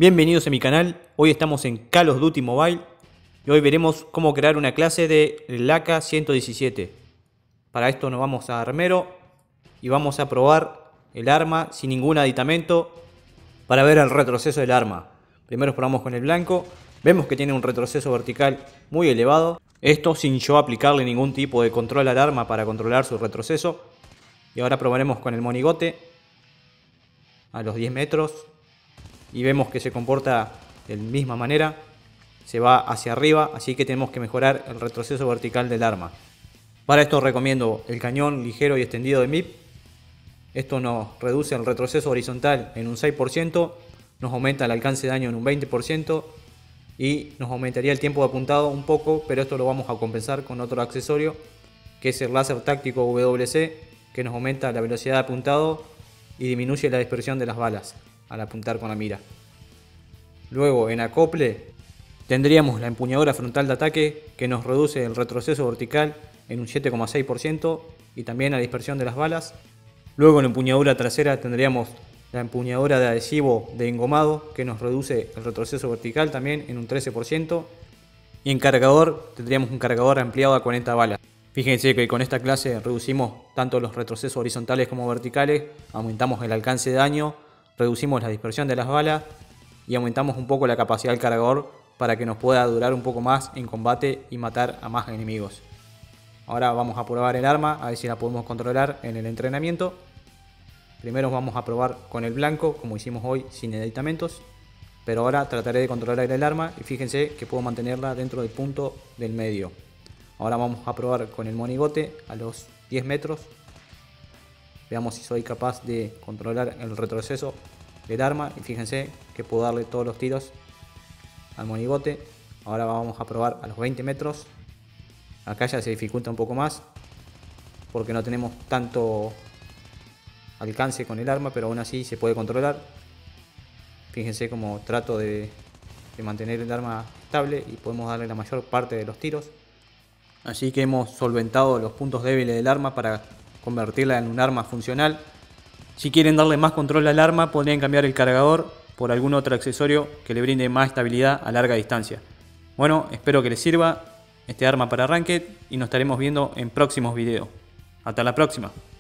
Bienvenidos a mi canal, hoy estamos en Call of Duty Mobile y hoy veremos cómo crear una clase de AK-117. Para esto nos vamos a Armero y vamos a probar el arma sin ningún aditamento para ver el retroceso del arma. Primero probamos con el blanco, vemos que tiene un retroceso vertical muy elevado. Esto sin yo aplicarle ningún tipo de control al arma para controlar su retroceso. Y ahora probaremos con el monigote a los 10 metros. Y vemos que se comporta de la misma manera, se va hacia arriba, así que tenemos que mejorar el retroceso vertical del arma. Para esto recomiendo el cañón ligero y extendido de MIP. Esto nos reduce el retroceso horizontal en un 6%, nos aumenta el alcance de daño en un 20% y nos aumentaría el tiempo de apuntado un poco, pero esto lo vamos a compensar con otro accesorio que es el láser táctico WC, que nos aumenta la velocidad de apuntado y disminuye la dispersión de las balas al apuntar con la mira. Luego en acople tendríamos la empuñadura frontal de ataque, que nos reduce el retroceso vertical en un 7,6% y también la dispersión de las balas. Luego en empuñadura trasera tendríamos la empuñadura de adhesivo de engomado, que nos reduce el retroceso vertical también en un 13%. Y en cargador tendríamos un cargador ampliado a 40 balas. Fíjense que con esta clase reducimos tanto los retrocesos horizontales como verticales, aumentamos el alcance de daño, reducimos la dispersión de las balas y aumentamos un poco la capacidad del cargador para que nos pueda durar un poco más en combate y matar a más enemigos. Ahora vamos a probar el arma, a ver si la podemos controlar en el entrenamiento. Primero vamos a probar con el blanco, como hicimos hoy, sin aditamentos. Pero ahora trataré de controlar el arma y fíjense que puedo mantenerla dentro del punto del medio. Ahora vamos a probar con el monigote a los 10 metros. Veamos si soy capaz de controlar el retroceso del arma y fíjense que puedo darle todos los tiros al monigote. Ahora vamos a probar a los 20 metros. Acá ya se dificulta un poco más porque no tenemos tanto alcance con el arma, pero aún así se puede controlar. Fíjense cómo trato de mantener el arma estable y podemos darle la mayor parte de los tiros. Así que hemos solventado los puntos débiles del arma para convertirla en un arma funcional. Si quieren darle más control al arma, podrían cambiar el cargador por algún otro accesorio que le brinde más estabilidad a larga distancia. Bueno, espero que les sirva este arma para Ranked y nos estaremos viendo en próximos videos. Hasta la próxima.